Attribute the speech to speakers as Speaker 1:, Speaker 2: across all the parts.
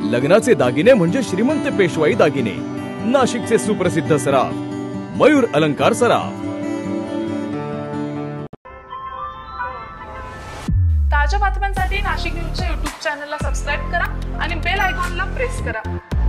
Speaker 1: लग्नाचे दागिने म्हणजे श्रीमंत पेशवाई दागिने, नाशिकचे सुप्रसिद्ध सराफ मयूर अलंकार सराफ।
Speaker 2: ताज्या बातम्यांसाठी नाशिक न्यूजच्या YouTube चॅनलला सबस्क्राइब करा आणि बेल आयकॉनला प्रेस करा।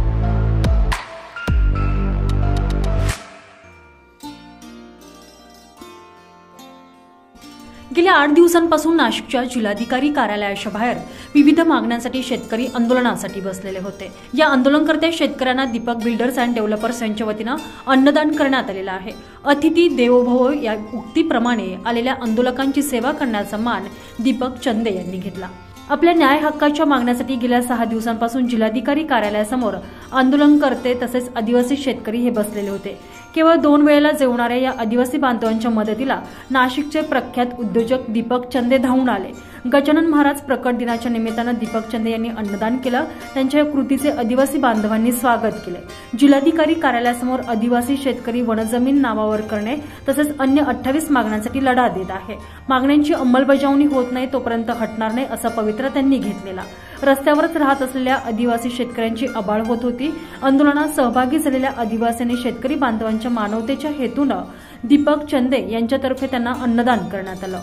Speaker 3: गेल्या 8 दिवसांपासून नाशिकच्या जिल्हाधिकारी कार्यालयाच्या बाहेर विविध मागण्यांसाठी शेतकरी आंदोलनासाठी बसलेले होते। या आंदोलनकर्त्या शेतकऱ्यांना दीपक बिल्डर्स अँड डेव्हलपर्स यांच्या वतीने अन्नदान करण्यात आलेला आहे। अतिथी देवो भव या उक्तीप्रमाणे आलेल्या आंदोलकांची सेवा करण्याचा मान दीपक चंदे यांनी घेतला। आपल्या न्याय हक्काच्या मागण्यासाठी गेल्या 6 दिवसांपासून जिल्हाधिकारी कार्यालयासमोर आंदोलनकर्ते तसेच आदिवासी शेतकरी हे बसलेले होते। केवळ 2 वेळेला जेवणाऱ्या या आदिवासी बांधवांच्या मदतीला नाशिकचे प्रख्यात उद्योजक दीपक चंदे धावून आले। गजानन महाराज प्रकट दिनाच्या निमित्ताने दीपक चंदे यांनी अन्नदान केलं। त्यांच्या कृतीचे आदिवासी बांधवांनी स्वागत केले। जिल्हाधिकारी कार्यालयासमोर आदिवासी शेतकरी वनजमीन नावावर करणे तसेच अन्य 28 मागण्यांसाठी लढा देत आहे। मागण्यांची अंमलबजावणी होत नाही तोपर्यंत हटणार नाही असा पवित्रा त्यांनी घेतलेला। रस्त्यावरच राहत असलेल्या आदिवासी शेतकऱ्यांची आबाळ होत होती। आंदोलनात सहभागी झालेल्या आदिवासींनी शेतकरी बांधवांच्या मानवतेच्या हेतूने दीपक चंदे यांच्यातर्फे त्यांना अन्नदान करण्यात आलं।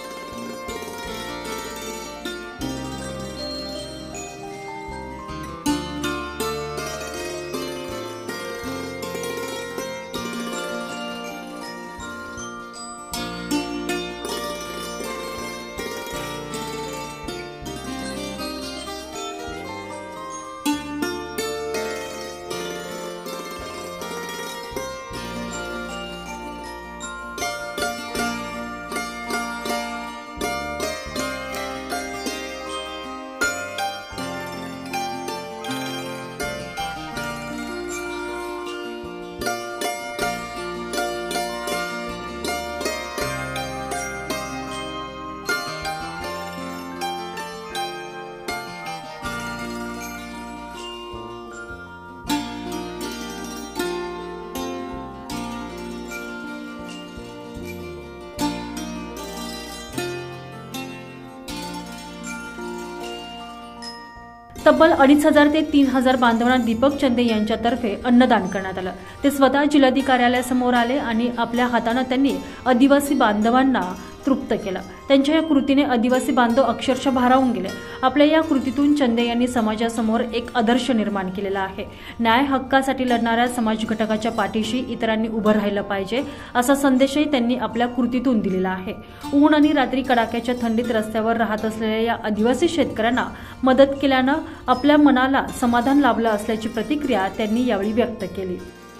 Speaker 3: तब्बल 2,500 ते 3,000 बांधवांना दीपक चंदे यांच्यातर्फे अन्नदान करण्यात आलं। ते स्वतः जिल्हाधिकारी कार्यालयासमोर आले आणि आपल्या हाताने त्यांनी आदिवासी बांधवांना तृप्त केलं। त्यांच्या या कृतीने आदिवासी बांधव अक्षरशः भारावून गेले। आपल्या या कृतीतून चंदे यांनी समाजासमोर एक आदर्श निर्माण केलेला आहे। न्याय हक्कासाठी लढणाऱ्या समाज घटकाच्या पाठीशी इतरांनी उभं राहिलं पाहिजे असा संदेशही त्यांनी आपल्या कृतीतून दिलेला आहे। ऊन आणि रात्री कडाक्याच्या थंडीत रस्त्यावर राहत असलेल्या या आदिवासी शेतकऱ्यांना मदत केल्यानं आपल्या मनाला समाधान लाभलं असल्याची प्रतिक्रिया त्यांनी यावेळी व्यक्त केली।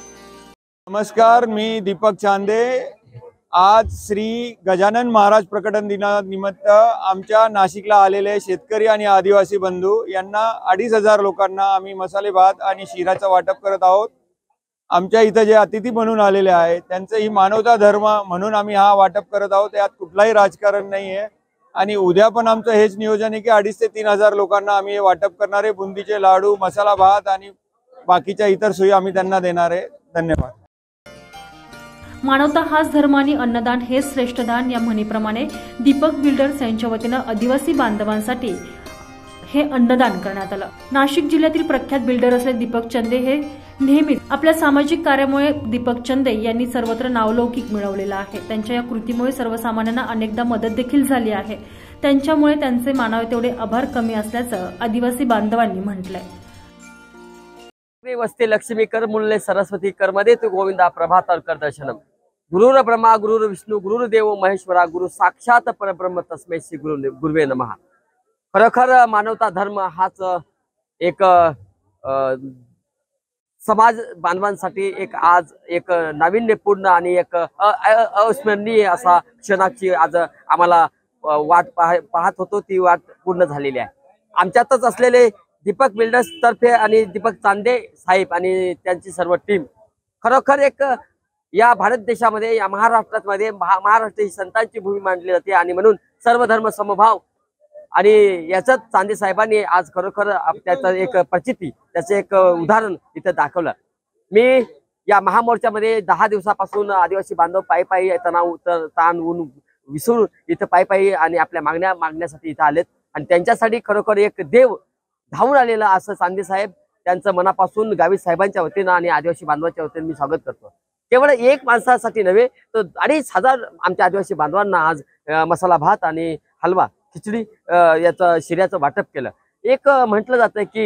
Speaker 4: नमस्कार, मी दीपक चंदे। आज श्री गजानन महाराज प्रकटन दिनानिमित्त आमच्या नाशिकला आलेले शेतकरी आणि आदिवासी बंधू यांना 2,500 लोकांना आम्ही मसाले भात आणि शिराचं वाटप करत आहोत। आमच्या इथं जे अतिथी म्हणून आलेले आहेत त्यांचं ही मानवता धर्म म्हणून आम्ही हा वाटप करत आहोत। यात कुठलाही राजकारण नाही आहे आणि उद्या पण आमचं हेच नियोजन आहे की 2,500 ते 3,000 लोकांना आम्ही हे वाटप करणार आहे। बुंदीचे लाडू, मसाला भात आणि बाकीच्या इतर सोयी आम्ही त्यांना देणार आहे। धन्यवाद।
Speaker 3: मानवता हाच धर्म आणि अन्नदान हेच श्रेष्ठ दान या म्हणीप्रमाणे दीपक बिल्डर्स यांच्या वतीने आदिवासी बांधवांसाठी हे अन्नदान करण्यात आलं। नाशिक जिल्ह्यातील प्रख्यात बिल्डर असलेले दीपक चंदे हे नेहमीच आपल्या सामाजिक कार्यामुळे दीपक चंदे यांनी सर्वत्र नावलौकिक मिळवलेला आहे। त्यांच्या या कृतीमुळे सर्वसामान्यांना अनेकदा मदत देखील झाली आहे। त्यांच्यामुळे त्यांचे मानावे तेवढे आभार कमी असल्याचं आदिवासी बांधवांनी म्हटलंय।
Speaker 5: वस्ते लक्ष्मी कर मुल्ले सरस्वती कर्मदे तू गोविंदा प्रभात कर दर्शनम। गुरुर ब्रह्मा गुरुर विष्णू गुरुर्देव महेश्वरा गुरु साक्षात परब्रह्म तस्मै श्री गुरुवे नमः। खरोखर मानवता धर्म हाच एक समाज बांधवांसाठी एक आज एक नाविन्यपूर्ण आणि एक अविस्मरणीय असा क्षणाची आज आम्हाला वाट पाहत होतो, ती वाट पूर्ण झालेली आहे। आमच्यातच असलेले दीपक बिल्डर्स तर्फे आणि दीपक चांदे साहेब आणि त्यांची सर्व टीम खरोखर एक या भारत देशामध्ये या महाराष्ट्रामध्ये महाराष्ट्र ही संतांची भूमी मानली जाते आणि म्हणून सर्व धर्म समभाव आणि याच चांदे साहेबांनी आज खरोखर त्याचं एक प्रचिती त्याचं एक उदाहरण इथं दाखवलं। मी या महामोर्चामध्ये 10 दिवसापासून आदिवासी बांधव पायी तणाव ताण ऊन विसरून इथं पायी आणि आपल्या मागण्यासाठी इथं आलेत आणि त्यांच्यासाठी खरोखर एक देव धावून आलेलं असं चांदे साहेब त्यांचं मनापासून गावित साहेबांच्या वतीनं आणि आदिवासी बांधवांच्या वतीनं मी स्वागत करतो. केवळ एक माणसासाठी नव्हे तर 2,500 आमच्या आदिवासी बांधवांना आज मसाला भात आणि हलवा खिचडी याचं शिऱ्याचं वाटप केलं. एक म्हटलं जातं की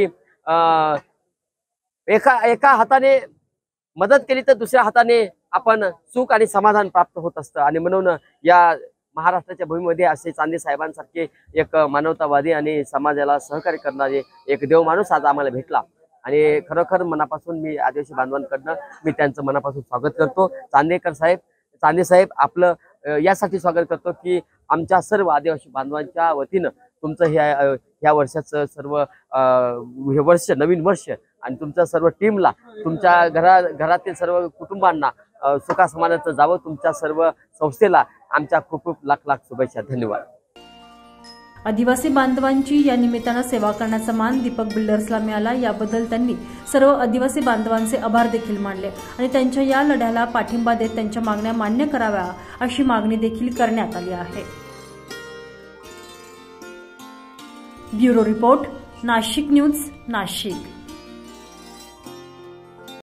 Speaker 5: एका हाताने मदत केली तर दुसऱ्या हाताने आपण सुख आणि समाधान प्राप्त होत असतं. आणि म्हणून या महाराष्ट्राच्या भूमीमध्ये असे चांदे साहेबांसारखे एक मानवतावादी आणि समाजाला सहकार्य करणारे एक देव माणूस आज आम्हाला भेटला. आणि खरोखर मनापासून मी आदिवासी बांधवांकडनं मी त्यांचं मनापासून स्वागत करतो. चांदे साहेब आपलं यासाठी स्वागत करतो की आमच्या सर्व आदिवासी बांधवांच्या वतीनं तुमचं ह्या वर्षाचं सर्व हे वर्ष नवीन वर्ष आणि तुमच्या सर्व टीमला तुमच्या घरातील सर्व कुटुंबांना सुखा समाधानाचं जावं. तुमच्या सर्व संस्थेला आमच्या खूप खूप लाख लाख शुभेच्छा. धन्यवाद.
Speaker 3: आदिवासी बांधवांची या निमित्तानं सेवा करण्याचा मान दीपक बिल्डर्सला मिळाला. याबद्दल त्यांनी सर्व आदिवासी बांधवांचे आभार देखील मानले आणि त्यांच्या या लढ्याला पाठिंबा देत त्यांच्या मागण्या मान्य कराव्या अशी मागणी देखील करण्यात आली आहे. Bureau report, Nashik news, Nashik.